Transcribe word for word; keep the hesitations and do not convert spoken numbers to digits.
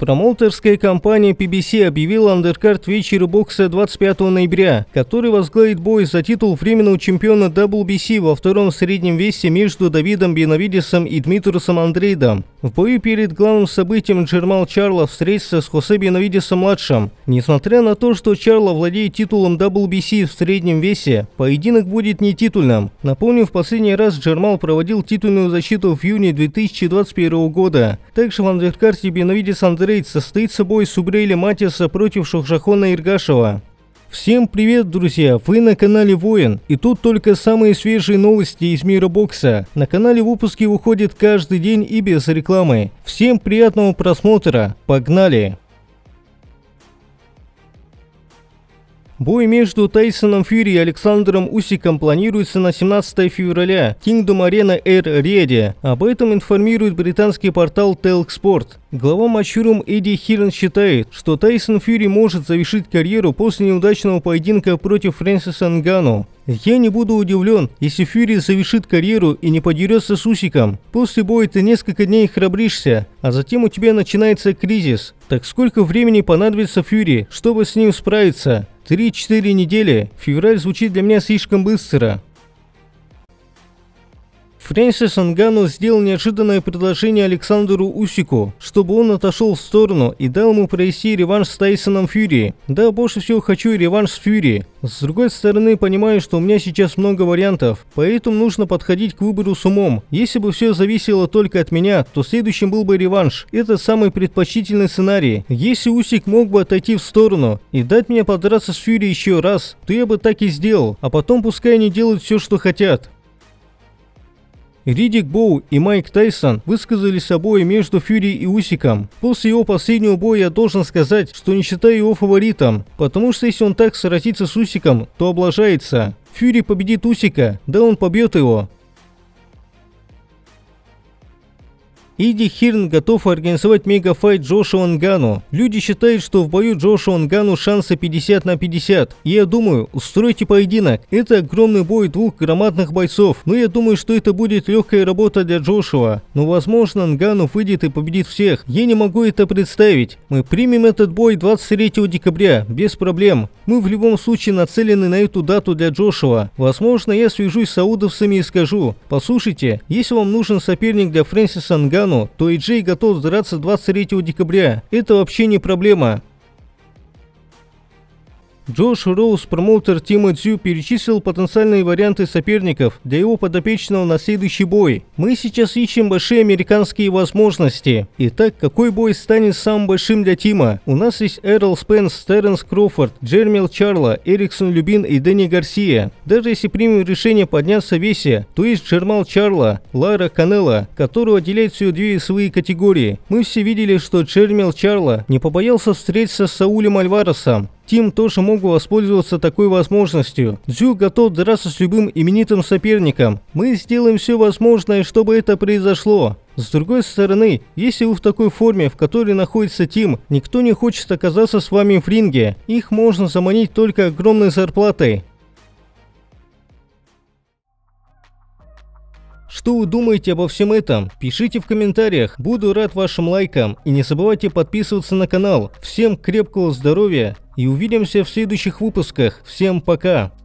Промоутерская компания пи би си объявила андеркард вечера бокса двадцать пятого ноября, который возглавит бой за титул временного чемпиона дабл ю би си во втором среднем весе между Давидом Бенавидесом и Дмитрусом Андрейдом. В бою перед главным событием Джермал Чарло встретится с Хосе Бенавидесом-младшим. Несмотря на то, что Чарло владеет титулом дабл ю би си в среднем весе, поединок будет не титульным. Напомню, в последний раз Джермал проводил титульную защиту в июне две тысячи двадцать первого года. Также в андеркарде Бенавидес-Андрейд состоится бой Субрейля Матиаса против Шохшахона Иргашева. Всем привет, друзья! Вы на канале Воин, и тут только самые свежие новости из мира бокса. На канале выпуски выходят каждый день и без рекламы. Всем приятного просмотра, погнали! Бой между Тайсоном Фьюри и Александром Усиком планируется на семнадцатое февраля в Kingdom Arena Эр-Риаде. Об этом информирует британский портал Телк-Спорт. Глава матчрум Эдди Хирн считает, что Тайсон Фьюри может завершить карьеру после неудачного поединка против Фрэнсиса Нгану. «Я не буду удивлен, если Фьюри завершит карьеру и не подерется с Усиком. После боя ты несколько дней храбришься, а затем у тебя начинается кризис. Так сколько времени понадобится Фьюри, чтобы с ним справиться? три-четыре недели. Февраль звучит для меня слишком быстро». Фрэнсис Нгану сделал неожиданное предложение Александру Усику, чтобы он отошел в сторону и дал ему провести реванш с Тайсоном Фьюри. Да, больше всего хочу реванш с Фьюри. С другой стороны, понимаю, что у меня сейчас много вариантов, поэтому нужно подходить к выбору с умом. Если бы все зависело только от меня, то следующим был бы реванш. Это самый предпочтительный сценарий. Если Усик мог бы отойти в сторону и дать мне подраться с Фьюри еще раз, то я бы так и сделал, а потом пускай они делают все, что хотят. Риддик Боу и Майк Тайсон высказались о бое между Фьюри и Усиком. После его последнего боя я должен сказать, что не считаю его фаворитом, потому что если он так сразится с Усиком, то облажается. Фьюри победит Усика, да он побьет его. Эдди Хирн готов организовать мегафайт Джошуа Нгану. Люди считают, что в бою Джошуа Нгану шансы пятьдесят на пятьдесят. И я думаю, устройте поединок. Это огромный бой двух громадных бойцов, но я думаю, что это будет легкая работа для Джошуа. Но возможно Нгану выйдет и победит всех. Я не могу это представить. Мы примем этот бой двадцать третьего декабря, без проблем. Мы в любом случае нацелены на эту дату для Джошуа. Возможно, я свяжусь с саудовцами и скажу: послушайте, если вам нужен соперник для Фрэнсиса Нгану, то и Джей готов драться двадцать третьего декабря. Это вообще не проблема. Джош Роуз, промоутер Тима Цзю, перечислил потенциальные варианты соперников для его подопечного на следующий бой. Мы сейчас ищем большие американские возможности. Итак, какой бой станет самым большим для Тима? У нас есть Эррол Спенс, Теренс Кроуфорд, Джермел Чарло, Эриксон Любин и Дэнни Гарсия. Даже если примем решение подняться в весе, то есть Джермал Чарло, Лара Канело, которого отделяют всего две весовые категории. Мы все видели, что Джермел Чарло не побоялся встретиться с Саулем Альваресом. Тим тоже мог бы воспользоваться такой возможностью. Цзю готов драться с любым именитым соперником. Мы сделаем все возможное, чтобы это произошло. С другой стороны, если вы в такой форме, в которой находится Тим, никто не хочет оказаться с вами в ринге. Их можно заманить только огромной зарплатой. Что вы думаете обо всем этом? Пишите в комментариях, буду рад вашим лайкам. И не забывайте подписываться на канал. Всем крепкого здоровья и увидимся в следующих выпусках. Всем пока!